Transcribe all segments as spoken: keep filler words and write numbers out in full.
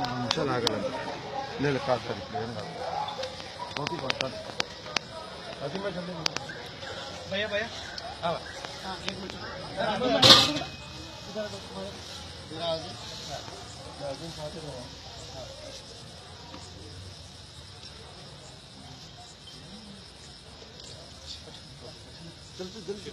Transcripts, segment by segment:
चल आगे ले ले काट कर बहुत ही बात अभी मैं जल्दी भैया भैया हाँ हाँ एक मिनट जल्दी जल्दी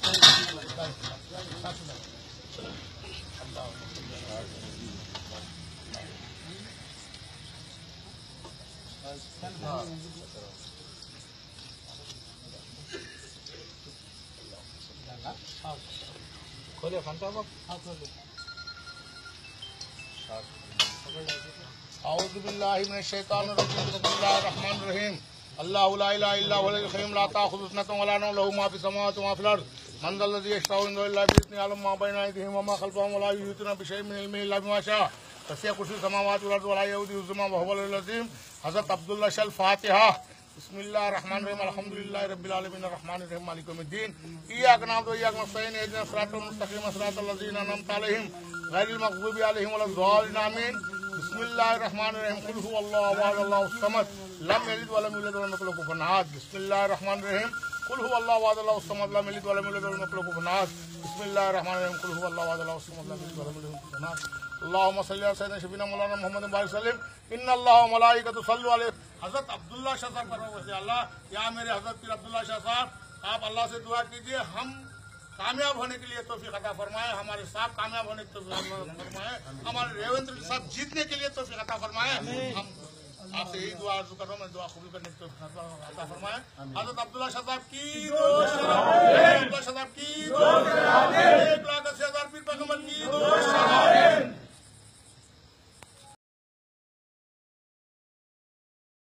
खोले खानसा बाप हाँ खोले औज़ु बिल्लाहि मिनश शैतानिर रजीम बिस्मिल्लाहिर रहमानिर रहीम अल्लाहु ला इलाहा इल्ला हुवल क़य्यूम ला ताख़ुज़ुहु सिनतुन व ला नौम लहू मा फ़िस समावाति व मा फ़िल अर्ज़ मन ज़ल्लज़ी यशफ़अउ इंदहु इल्ला बिइज़्निही यअलमु मा बैना अयदीहिम व मा ख़ल्फ़हum व ला युहीतूना बिशैइन मिन इल्मिही इल्ला बिमा शाअ वसिअ कुर्सियुहु समावाति वल अर्ज़ व ला यऊदुहु हिफ़्ज़ुहुमा व हुवल अलीयुल अज़ीम। हज़रत अब्दुल्लाह शल फातिहा। बिस्मिल्लाहिर रहमानिर रहीम अल्हम्दुलिल्लाहि रब्बिल आलमीन अर्रहमानिर रहीम मालिकि यौमिद्दीन इय्याका नअबुदु व इय्याका नस्तईन इहदिनस सिरातल मुस्तक़ीम सिरातल लज़ीना अनअमता अलैहिम गैरिल मग़ज़ूबि अलैहिम वलद्दालिन आमीन। बिस्मिल्लाहिर रहमानिर रहीम कुल हुवल्लाहु अहद अल्लाहुस समद लम यलिद व लम यूलद व लम यकुल लहू कुफुवन अहद। बिस्मिल्लाहिर रहमानिर रहीम कुल हुवल्लाहु अहद अल्लाहुस समद लम यलिद व लम यूलद व लम यकुल लहू कुफुवन अहद। बिस्मिल्लाहिर रहमानिर रहीम कुल हुवल्लाहु अहद अल्लाहुस समद लम यलिद व लम यूलद व लम यकुल लहू कुफुवन अहद। अल्लाहुम्मा सल्लि अला सय्यिदिना शफीना मौलाना मुहम्मद बारिक सल्लिम इन्नल्लाह व मलाइकतहु युसल्लूना अलैहि। हज़रत अब्दुल्लाह शाह साहब कर रहे अल्लाह या मेरे हज़रत पीर अब्दुल्लाह शाह साहब आप अल्लाह से दुआ कीजिए हम कामयाब होने के लिए तौफीक अता फरमाए, हमारे साहब कामयाब होने की तौफीक अता फरमाए, हमारे रेवंत के साथ जीतने के लिए तौफीक अता फरमाए। हम आपसे यही दुआ अर्ज़ कर रहा हूँ, मैं दुआ कबूल करने की तौफीक अता फरमाए। हज़रत अब्दुल्लाह शाह साहब की, अब्दुल्लाह शाह साहब की